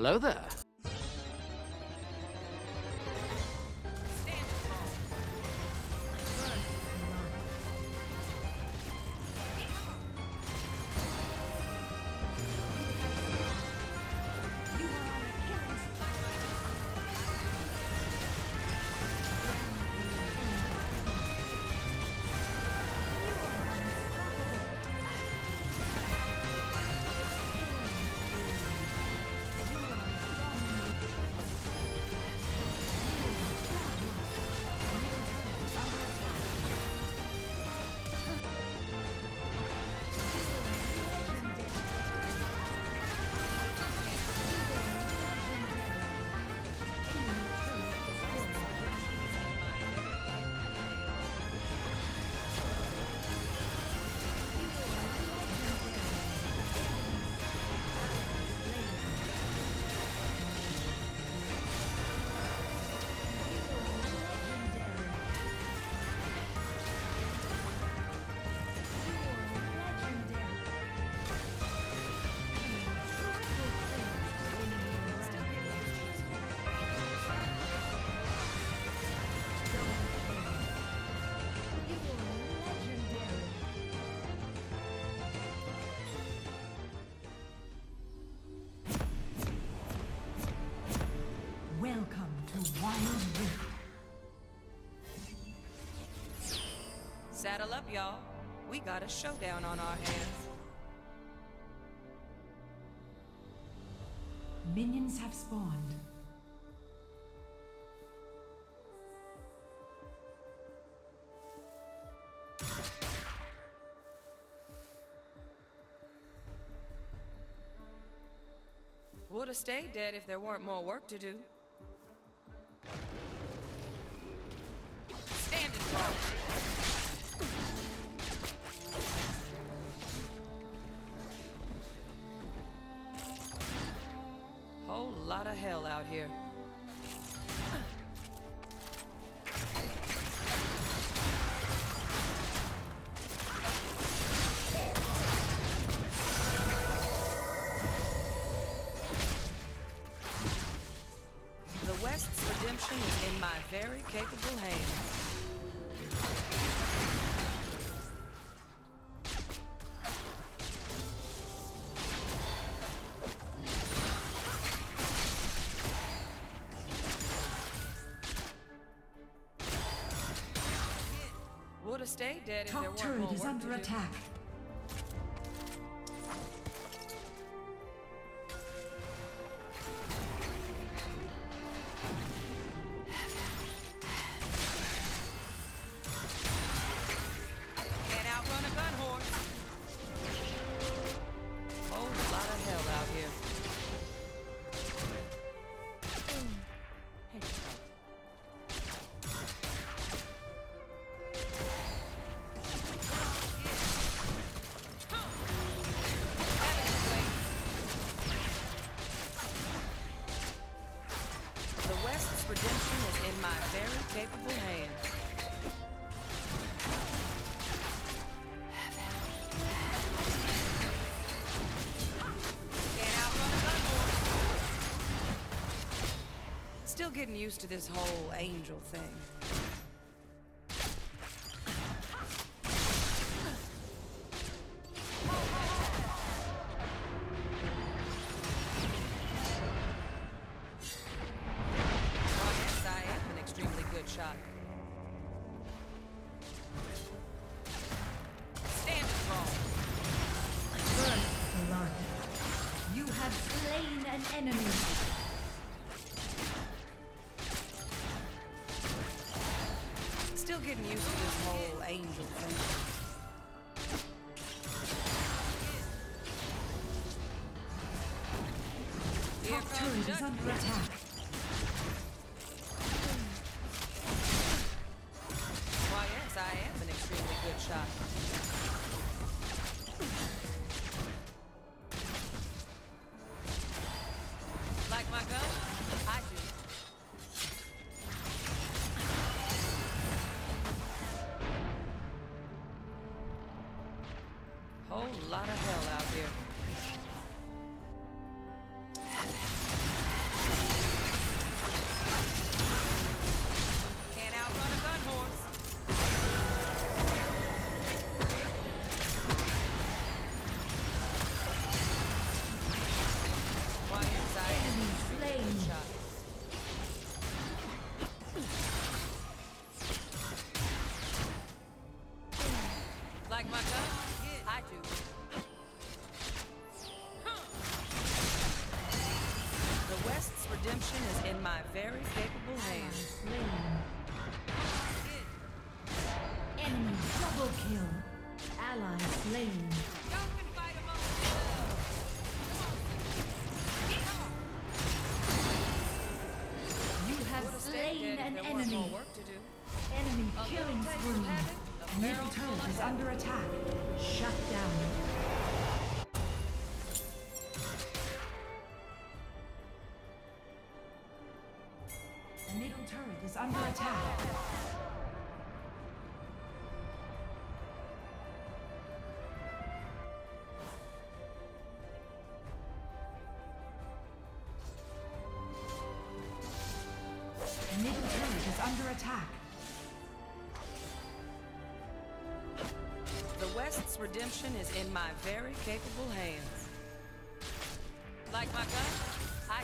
Hello there. Welcome to Wild Rift. Saddle up, y'all. We got a showdown on our hands. Minions have spawned. Would've stayed dead if there weren't more work to do. Standing tall. Whole lot of hell out here. The West's redemption is in my very capable hands. Would've stayed dead if there Top weren't turret more is work under to do. attack. Can't outrun a gun horse. Whole lot of hell out here. The West's redemption is in my very capable hands. Can't outrun a gun horse. Still getting used to this whole angel thing. Oh, yes, I am an extremely good shot. Stand strong. First blood. You have slain an enemy. Still getting used to this whole angel thing. Here Top comes turret is judgment. under attack. Why, yes, I am an extremely good shot. Like my gun? I do. Whole lot of hell out here. redemption is in my very capable hands. Enemy double kill. Ally slain. You have slain an enemy. Enemy killing spree. Middle turret is under attack. Shut down. The middle turret is under attack. The middle turret is under attack. The West's redemption is in my very capable hands. Like my gun? I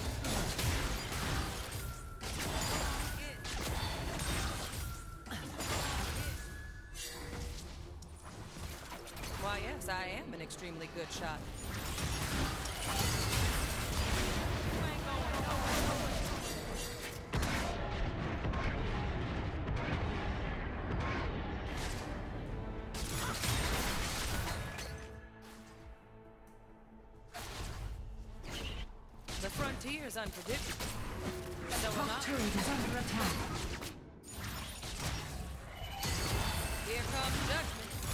Why, yes, I am an extremely good shot. The frontier is unpredictable. So am Top I. turret is under attack. Here comes judgment.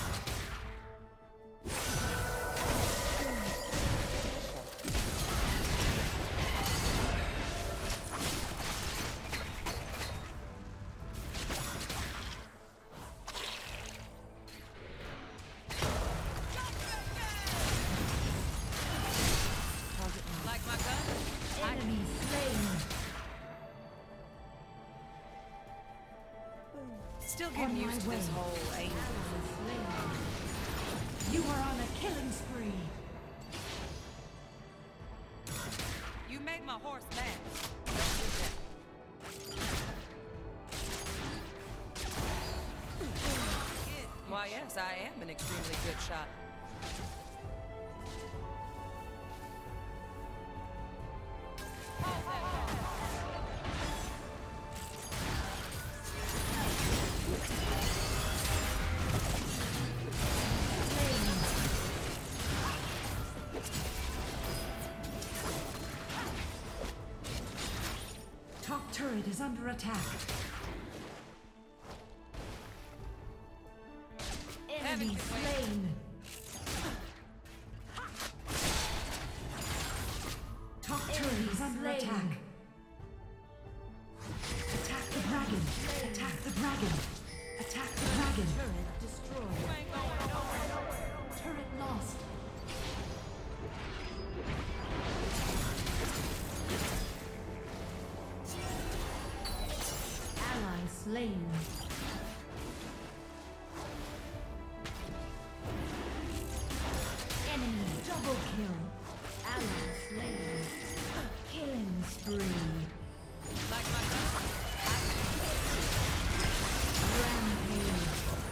Like my gun? Enemy slain. Still getting On my used to this way. whole aim. You are on a killing spree. You made my horse mad. Why, yes, I am an extremely good shot. Top turret is under attack. Enemy slain. Top turret is under attack. Attack the dragon. Attack the dragon. Attack the dragon. Turret destroyed. Turret lost. Ally slain. Enemy double kill. Ally slain. Killing spree. Like my gun? Rampage.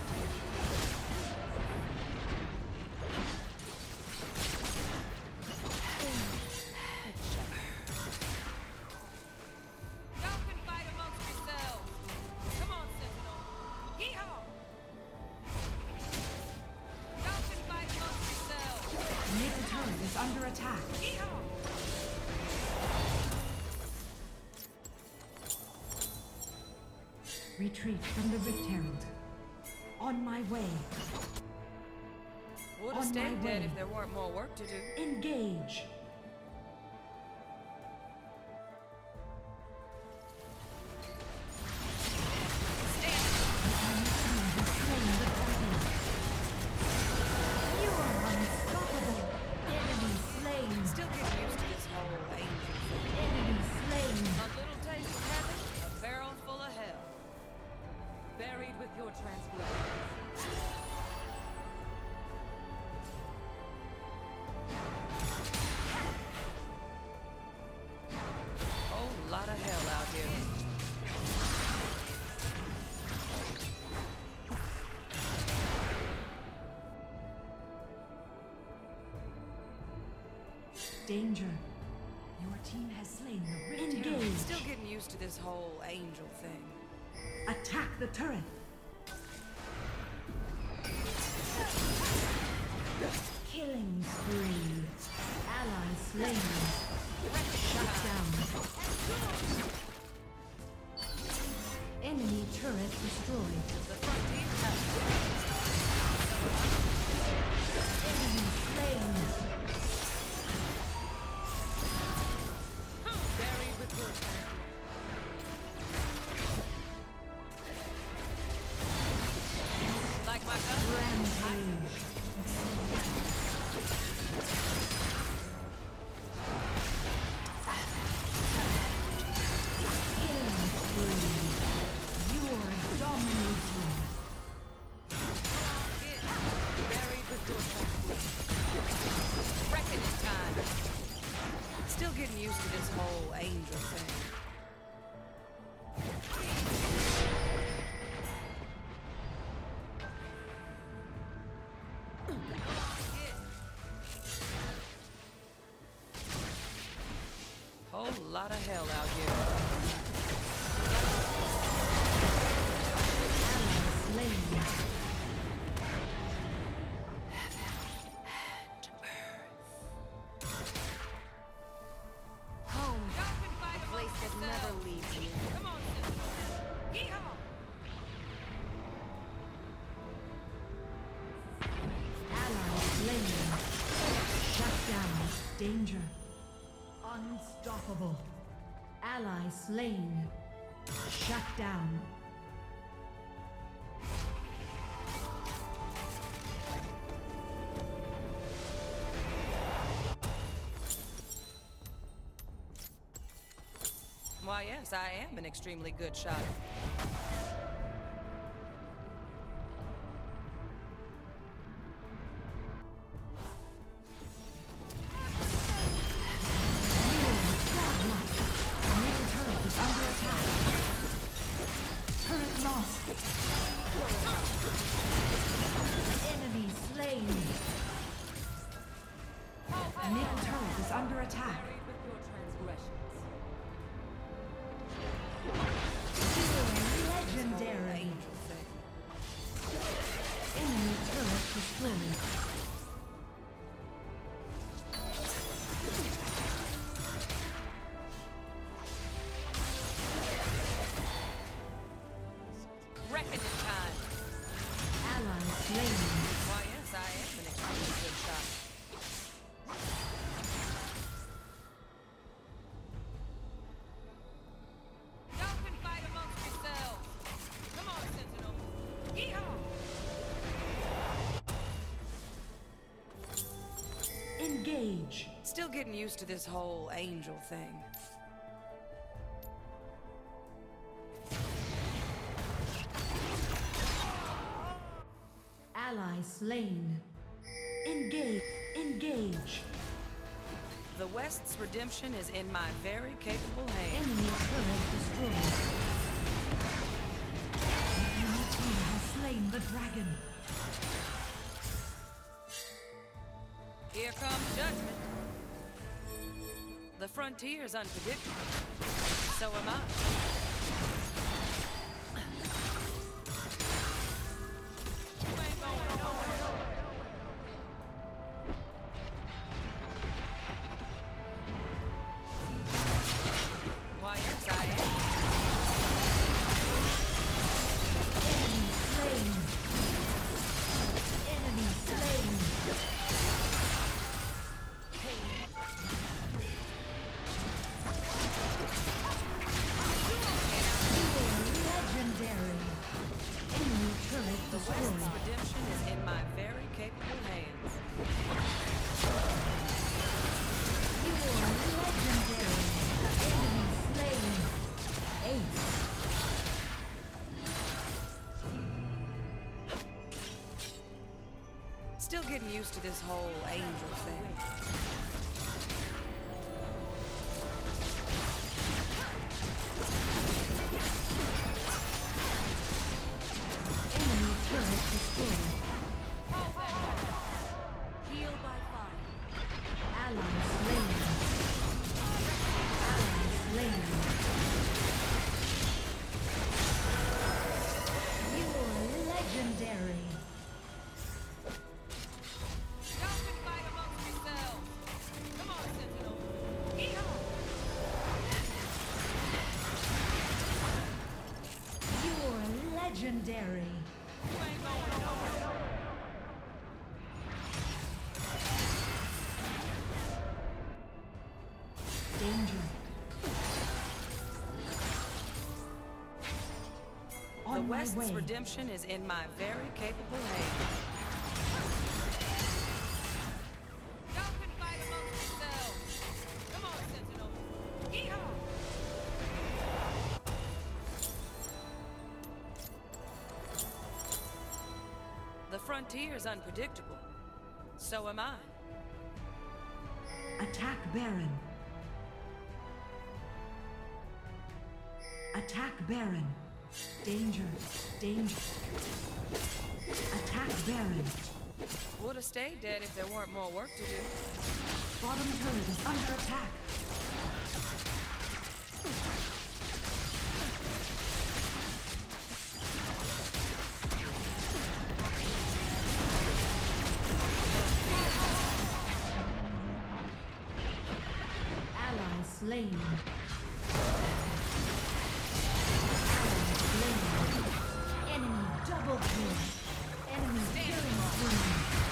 Y'all can fight amongst yourselves. Come on, Sentinel. Yeehaw! Y'all can fight amongst yourselves. Middle turret is under attack. Yeehaw! Retreat from the Rift Herald. On my way. Would On have stayed my dead way. if there weren't more work to do. Engage. You are unstoppable. Enemy slain. Still get used to this whole angel thing. Enemy slain. A little taste of heaven, a barrel full of hell. Buried with your transgressions. Whole lot of hell out here. Danger. Your team has slain the Rift this whole angel thing. Attack the turret. Killing spree. Ally slain. Shut down. Enemy turret destroyed. Enemy slain. Buried with your like my gun? Rampage. Killing spree. You are dominating. Buried with your reckoning time. Still getting used to this whole angel thing. Whole lot of hell out here. Slain. Home, a place that never leaves you. Come on, Yeehaw! Ally slain. Shut down. Danger. Unstoppable. Ally slain. Shut down. Why, yes, I am an extremely good shot. Turret lost. Enemy slain. Middle turret is under attack. Buried with your transgressions. Legendary. Angel thing. Enemy turret destroyed. Reckoning time. Ally slain. Why, yes, I am an extremely good shot. Y'all can fight amongst yourselves. Come on, Sentinel. Yeehaw! Engage. Still getting used to this whole angel thing. Ally slain. Engage. Engage. The West's redemption is in my very capable hands. Enemy turret destroyed. The enemy team has slain the dragon. Here comes judgment. The frontier's unpredictable. So am I. Why, yes, I am. Enemy slain. Enemy slain. Legendary. Enemy turret The West's destroyed. redemption is in my very capable hands. You are legendary. Enemy slain. Ace. Still getting used to this whole angel thing. Enemy turret destroyed. Heal by fire. Ally slain. Ally slain. Legendary. You ain't going nowhere. Danger. The On my West's way. redemption is in my very capable hands. Y'all can fight amongst yourselves. Come on, Sentinel. Yeehaw! The frontier's unpredictable. So am I. Attack Baron. Attack Baron. Danger. Danger. Attack Baron. Would have stayed dead if there weren't more work to do. Bottom turret is under attack. Ally slain. Enemy double kill. Enemy killing spree.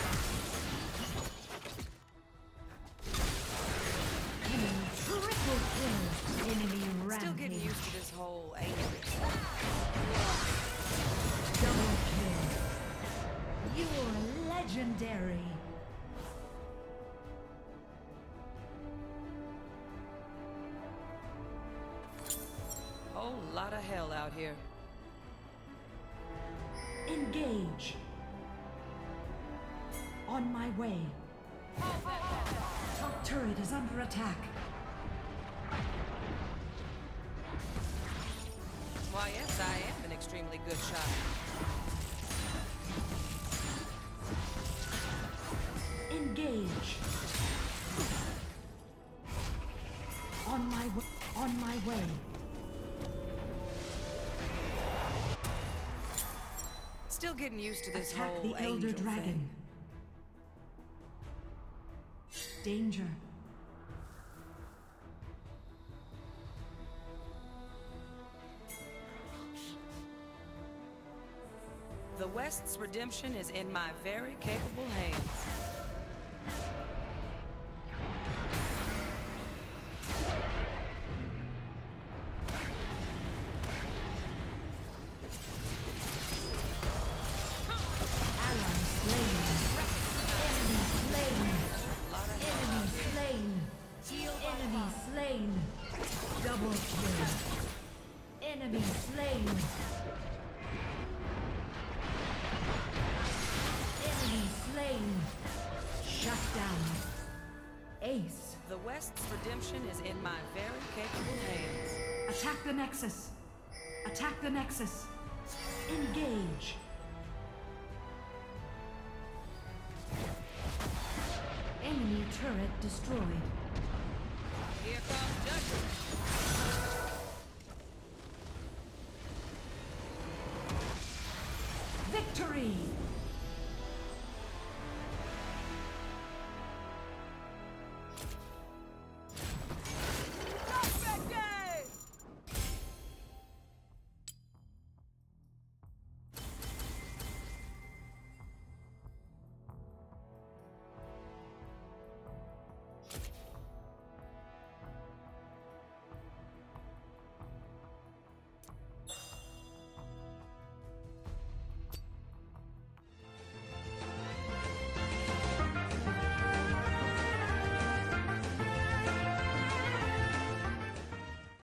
Enemy triple kill. Enemy rampage. Still getting used to this whole angry. Double kill. You're legendary. Whole lot of hell out here. Engage. On my way. Top turret is under attack. Why, yes, I am an extremely good shot. Engage. On my way. On my way. Still getting used to this Attack whole the Elder angel Dragon. thing. Danger. The West's redemption is in my very capable hands. Ally slain. Enemy slain. Enemy slain. Enemy slain. Double kill. Enemy slain. Enemy slain. Shut down. Ace. The West's redemption is in my very capable hands. Attack the Nexus. Attack the Nexus. Engage. Enemy turret destroyed. Here comes judgment.